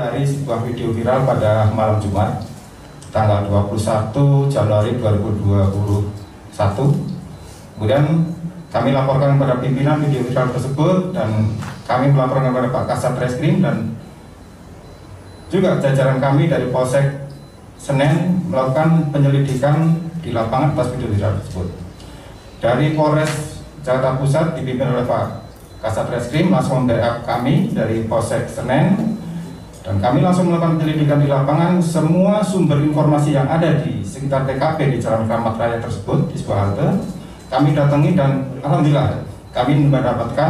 dari sebuah video viral pada malam Jumat tanggal 21 Januari 2021. Kemudian kami laporkan kepada pimpinan video viral tersebut dan kami melaporkan kepada Pak Kasat Reskrim dan juga jajaran kami dari Polsek Senen melakukan penyelidikan di lapangan atas video viral tersebut. Dari Polres Jakarta Pusat dipimpin oleh Pak Kasat Reskrim langsung membackup kami dari Polsek Senen dan kami langsung melakukan penyelidikan di lapangan. Semua sumber informasi yang ada di sekitar TKP di Jalan Kramat Raya tersebut di sebuah halte kami datangi dan alhamdulillah kami mendapatkan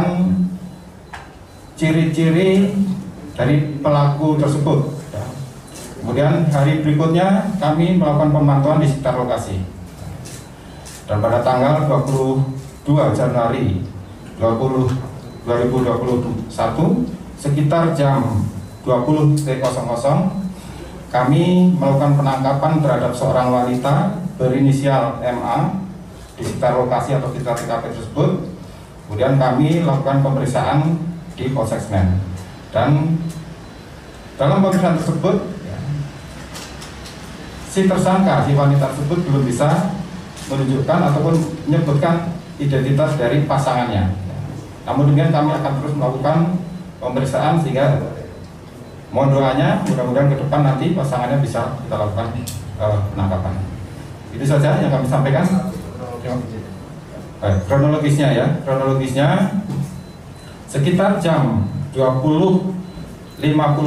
ciri-ciri dari pelaku tersebut. Kemudian hari berikutnya kami melakukan pemantauan di sekitar lokasi dan pada tanggal 22 Januari 2021 sekitar jam 20.00 kami melakukan penangkapan terhadap seorang wanita berinisial MA di sekitar lokasi atau sekitar TKP tersebut. Kemudian kami lakukan pemeriksaan di Polsek Senen dan dalam pemeriksaan tersebut si tersangka, si wanita tersebut belum bisa menunjukkan ataupun menyebutkan identitas dari pasangannya. Namun demikian kami akan terus melakukan pemeriksaan sehingga mohon doanya mudah-mudahan ke depan nanti pasangannya bisa kita lakukan penangkapan. Itu saja yang kami sampaikan. Kronologisnya ya, kronologisnya sekitar jam 20.55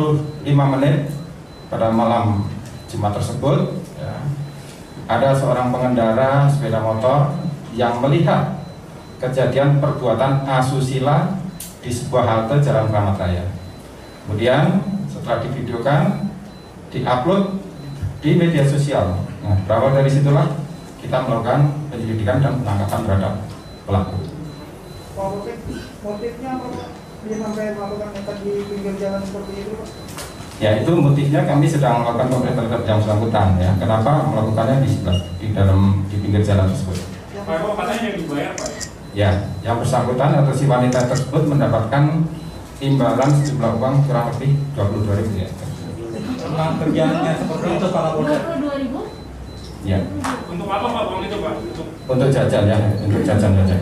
pada malam Jumat tersebut ya, ada seorang pengendara sepeda motor yang melihat kejadian perbuatan asusila di sebuah halte Jalan Kramat Raya. Kemudian setelah divideokan, diupload di media sosial. Nah, berawal dari situlah kita melakukan penyelidikan dan penangkapan terhadap pelaku. Motifnya apa Pak? Dia sampai melakukan nekat di pinggir jalan seperti itu Pak? Ya itu motifnya kami sedang melakukan pemeriksaan terhadap yang bersangkutan ya. Kenapa melakukannya di pinggir jalan tersebut? Pak, katanya yang dibayar Pak? Ya, yang bersangkutan atau si wanita tersebut mendapatkan imbalan sejumlah uang kurang lebih 22.000 ya. Memang kerjaannya seperti itu Pak Kapolda? 22.000? Ya. Untuk apa Pak uang itu Pak? Untuk jajan ya, untuk jajan saja.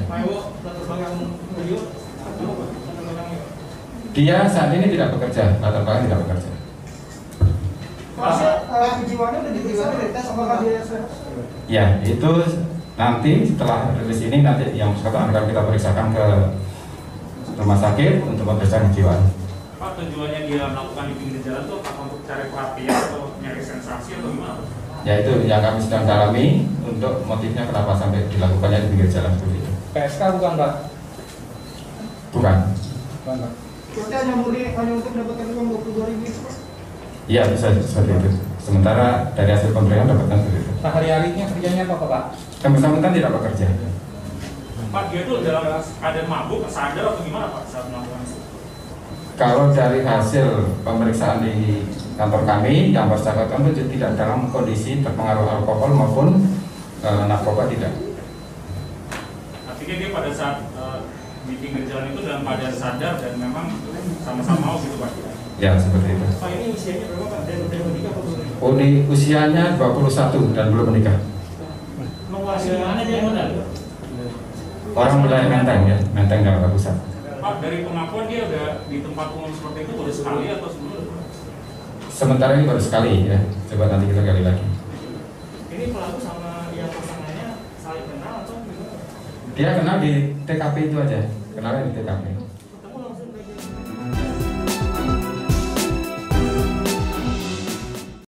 Dia saat ini tidak bekerja, latar belakang tidak bekerja. Kejiwaannya udah diperiksa dari tes apakah dia sehat? Ya, itu nanti setelah rilis ini nanti yang bersangkutan akan kita periksakan ke rumah sakit untuk pemeriksaan kejiwaan. Pak, tujuannya dia melakukan di pinggir jalan tuh apa untuk cari perhatian atau nyari sensasi atau gimana? Ya itu yang kami sedang dalami untuk motifnya kenapa sampai dilakukannya di pinggir jalan seperti itu. PSK bukan Pak? Bukan. Bukan Pak. Berarti hanya untuk mendapatkan uang 22.000 itu Pak? Iya bisa seperti itu. Sementara dari hasil pemberian dapatkan seperti itu. Sehari-harinya kerjanya apa Pak? Yang bersangkutan tidak bekerja. Pak, dia tuh dalam keadaan mabuk, sadar atau gimana Pak saat melakukan itu? Kalau dari hasil pemeriksaan di kantor kami, yang bersangkutan itu tidak dalam kondisi terpengaruh alkohol maupun narkoba tidak. Artinya dia pada saat di pinggir jalan itu dalam keadaan sadar dan memang sama-sama mau gitu Pak? Ya seperti itu. Pak, ini usianya berapa Pak? Dan udah menikah atau belum? Usianya 21 dan belum menikah. Menguasai mana dia modal? Orang wilayah Menteng ya, Menteng Jakarta Pusat. Pak, dari pengakuan dia udah di tempat umum seperti itu udah sekali atau sebelumnya? Sementara ini baru sekali ya, coba nanti kita gali lagi. Ini pelaku sama yang pasangannya saling kenal atau gimana? Dia kenal di TKP itu aja, kenalnya di TKP.